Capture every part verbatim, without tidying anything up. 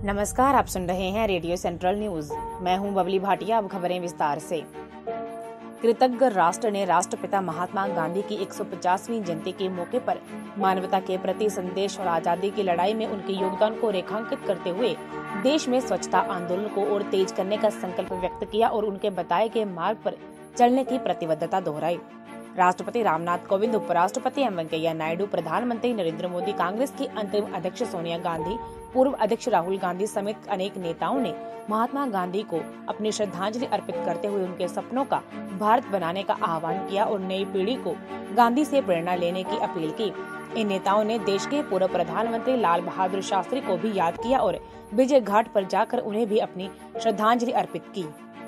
नमस्कार, आप सुन रहे हैं रेडियो सेंट्रल न्यूज। मैं हूं बबली भाटिया। अब खबरें विस्तार से। कृतज्ञ राष्ट्र ने राष्ट्रपिता महात्मा गांधी की एक सौ पचासवीं जयंती के मौके पर मानवता के प्रति संदेश और आजादी की लड़ाई में उनके योगदान को रेखांकित करते हुए देश में स्वच्छता आंदोलन को और तेज करने का संकल्प व्यक्त किया और उनके बताए गए मार्ग पर चलने की प्रतिबद्धता दोहराई। राष्ट्रपति रामनाथ कोविंद, उपराष्ट्रपति एम वेंकैया नायडू, प्रधानमंत्री नरेंद्र मोदी, कांग्रेस की अंतरिम अध्यक्ष सोनिया गांधी, पूर्व अध्यक्ष राहुल गांधी समेत अनेक नेताओं ने महात्मा गांधी को अपनी श्रद्धांजलि अर्पित करते हुए उनके सपनों का भारत बनाने का आह्वान किया और नई पीढ़ी को गांधी से प्रेरणा लेने की अपील की। इन नेताओं ने देश के पूर्व प्रधानमंत्री लाल बहादुर शास्त्री को भी याद किया और विजय घाट पर जाकर उन्हें भी अपनी श्रद्धांजलि अर्पित की।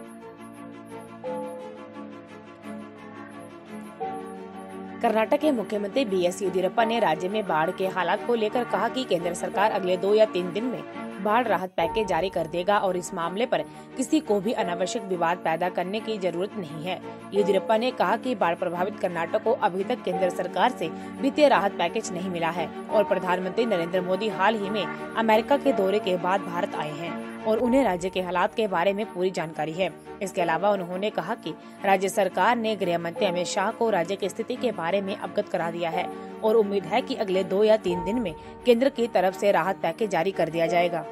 कर्नाटक के मुख्यमंत्री बी एस येदियुरप्पा ने राज्य में बाढ़ के हालात को लेकर कहा कि केंद्र सरकार अगले दो या तीन दिन में बाढ़ राहत पैकेज जारी कर देगा और इस मामले पर किसी को भी अनावश्यक विवाद पैदा करने की जरूरत नहीं है। येदियुरप्पा ने कहा कि बाढ़ प्रभावित कर्नाटक को अभी तक केंद्र सरकार से वित्तीय राहत पैकेज नहीं मिला है और प्रधानमंत्री नरेंद्र मोदी हाल ही में अमेरिका के दौरे के बाद भारत आए हैं और उन्हें राज्य के हालात के बारे में पूरी जानकारी है। इसके अलावा उन्होंने कहा कि राज्य सरकार ने गृह मंत्री अमित शाह को राज्य की स्थिति के बारे में अवगत करा दिया है और उम्मीद है कि अगले दो या तीन दिन में केंद्र की तरफ से राहत पैकेज जारी कर दिया जाएगा।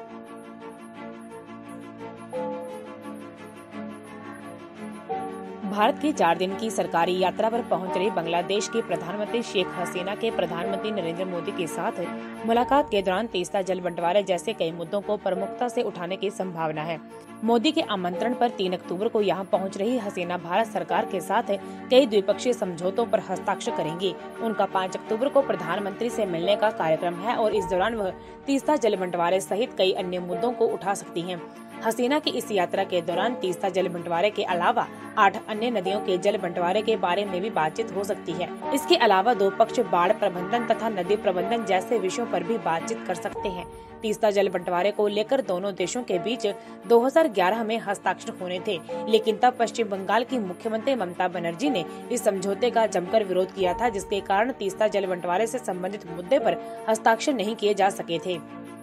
भारत की चार दिन की सरकारी यात्रा पर पहुंच रही बांग्लादेश की प्रधानमंत्री शेख हसीना के प्रधानमंत्री नरेंद्र मोदी के साथ मुलाकात के दौरान तीस्ता जल बंटवारे जैसे कई मुद्दों को प्रमुखता से उठाने की संभावना है। मोदी के आमंत्रण पर तीन अक्टूबर को यहां पहुंच रही हसीना भारत सरकार के साथ कई द्विपक्षीय समझौतों पर हस्ताक्षर करेंगी। उनका पाँच अक्टूबर को प्रधानमंत्री से मिलने का कार्यक्रम है और इस दौरान वह तीस्ता जल बंटवारे सहित कई अन्य मुद्दों को उठा सकती हैं। हसीना की इस यात्रा के दौरान तीस्ता जल बंटवारे के अलावा आठ अन्य नदियों के जल बंटवारे के बारे में भी बातचीत हो सकती है। इसके अलावा दो पक्ष बाढ़ प्रबंधन तथा नदी प्रबंधन जैसे विषयों पर भी बातचीत कर सकते हैं। तीस्ता जल बंटवारे को लेकर दोनों देशों के बीच दो हज़ार ग्यारह में हस्ताक्षर होने थे, लेकिन तब पश्चिम बंगाल की मुख्यमंत्री ममता बनर्जी ने इस समझौते का जमकर विरोध किया था, जिसके कारण तीस्ता जल बंटवारे से संबंधित मुद्दे पर हस्ताक्षर नहीं किए जा सके थे।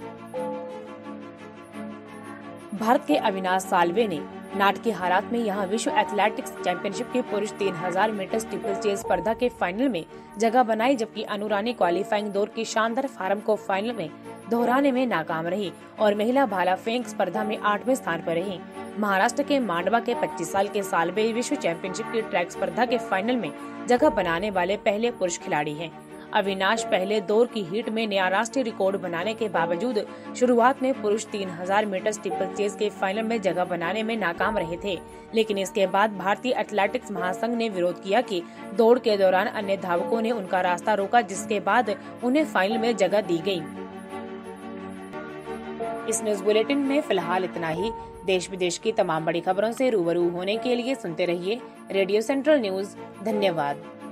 भारत के अविनाश साल्वे ने नाटकीय हालात में यहां विश्व एथलेटिक्स चैंपियनशिप के पुरुष तीन हज़ार मीटर स्टीपल चेज स्पर्धा के फाइनल में जगह बनाई, जबकि अनु रानी क्वालिफाइंग दौर की शानदार फार्म को फाइनल में दोहराने में नाकाम रही और महिला भाला फेंक स्पर्धा में आठवें स्थान पर रही। महाराष्ट्र के मांडवा के पच्चीस साल के साल्वे विश्व चैंपियनशिप की ट्रैक स्पर्धा के फाइनल में जगह बनाने वाले पहले पुरुष खिलाड़ी हैं। अविनाश पहले दौर की हीट में नया राष्ट्रीय रिकॉर्ड बनाने के बावजूद शुरुआत में पुरुष तीन हज़ार मीटर स्टीपल चेज के फाइनल में जगह बनाने में नाकाम रहे थे, लेकिन इसके बाद भारतीय एथलेटिक्स महासंघ ने विरोध किया कि दौड़ के दौरान अन्य धावकों ने उनका रास्ता रोका, जिसके बाद उन्हें फाइनल में जगह दी गई। इस न्यूज बुलेटिन में फिलहाल इतना ही। देश विदेश की तमाम बड़ी खबरों से रूबरू होने के लिए सुनते रहिए रेडियो सेंट्रल न्यूज। धन्यवाद।